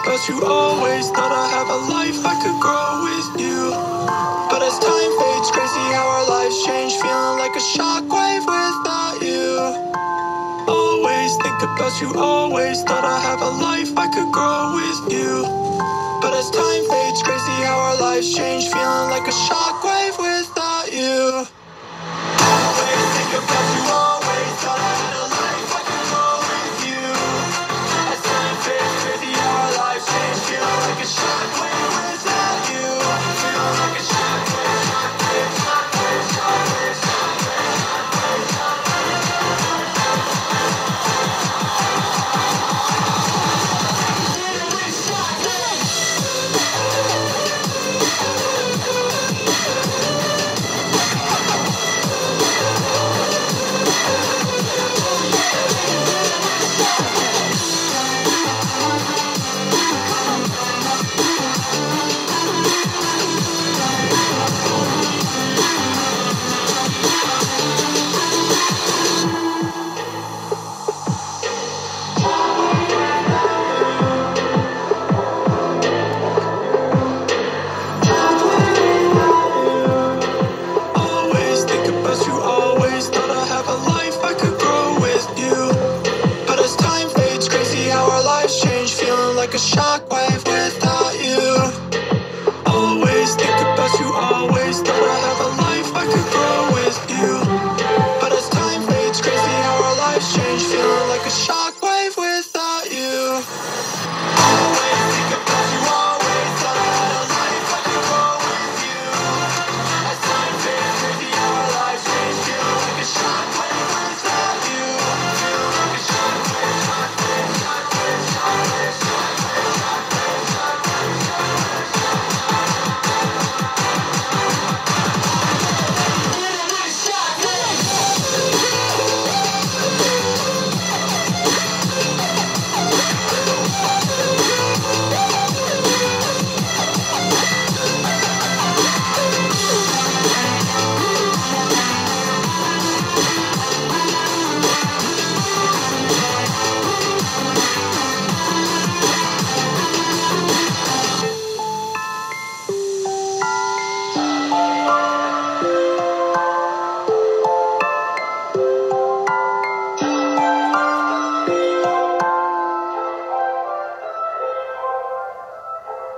about you always. Thought I'd have a life I could grow with you. But as time fades, crazy how our lives change. Feeling like a shockwave without you. Always think about you always. Thought I'd have a life I could grow with you. But as time fades, crazy how our lives change. Feeling like a shockwave without you. Always think about you always. Thought I had a life I could grow with you. As time fades, crazy how our lives change. Feeling like a shockwave without you. Feeling like a shockwave, shockwave, shockwave, shockwave, shockwave, shockwave, always think about you always. Thought I'd have a life I could grow with you. But as time fades, crazy how our lives change. Feeling like a shockwave without you. Always think about you always. Thought I'd have a life I could grow with you. But as time fades, crazy how our lives change. Feeling like a shockwave without you.